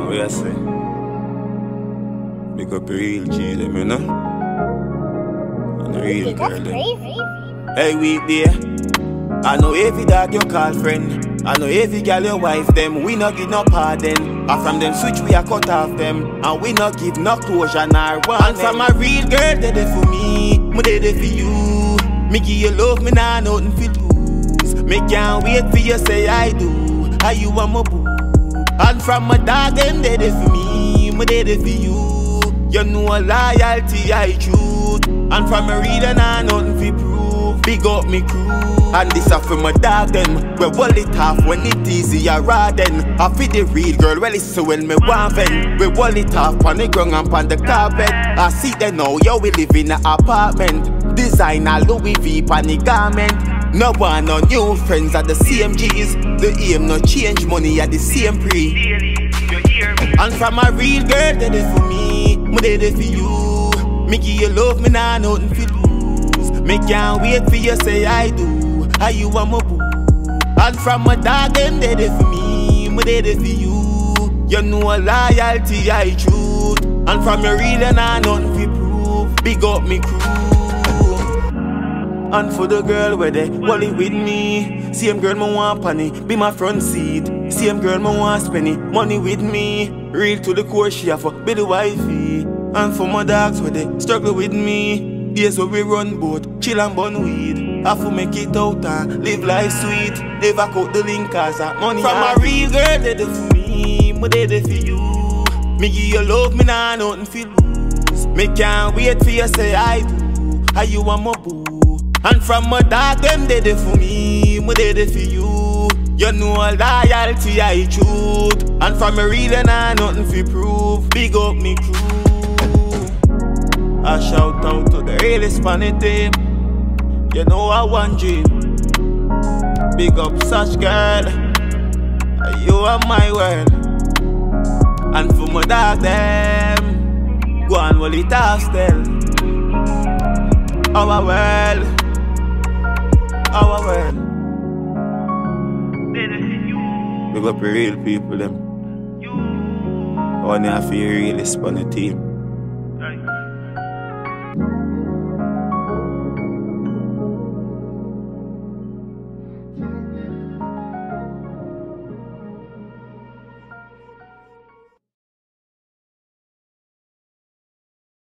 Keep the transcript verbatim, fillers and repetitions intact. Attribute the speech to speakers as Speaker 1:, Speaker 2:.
Speaker 1: What you say? Big up real G them, you know? And the real girl them. Hey, we there. I know every dog you call friend. I know every girl your wife them. We not give no pardon. And from them switch we a cut off them. And we not give no closure nor one. And from a real girl they there for me, me they there for you. Me give you love, me nah nothing feel lose. Me can't wait for you say I do. How you want my boo? And from my dog them they there for me, me they there for you. You know loyalty I truth. And from a reader nah nothing feel prove. Big up me crew. And this a for my dog them. We hold it off when it easy a raw then. I feel the real girl well it's so when me want ven. We hold it off on the ground and on the carpet. I see them now, yo we live in an apartment. Designer Louis V on the garment. No one no new friends at the same G's. The aim no change, money at the same pre. And from a real girl they there for me, me they there for you. Me give you love, me nah nothing feel lose. Me can't wait for you say I do. How you want my boo? And from my dog them they there for me, me they there for you. You know loyalty I truth. And from your real and I nothing fi prove. Big up me crew. And for the girl where they hold it with me. Same girl me want panny, be my front seat. Same girl me want spend it, money with me. Real to the core she have be the wifey. And for my dogs where they struggle with me. Days where we run boat, chill and bun weed. Have to make it out and live life sweet. Never cut the link cause that money. From a real girl they there for me, me they there for you. Me give you love, me nah nothing feel lose. Me can't wait for you say I do. How you want my boo? And from my dog them they there for me, me they there for you. You know loyalty I truth. And from a real and I nothing fi prove. Big up me crew. I shout out to the realest funny team. You know I want dream. Big up such girl. You are my world. And for my dog them, go and roll it off still. Our world, our world. Big up real people them. Only I feel realist funny team.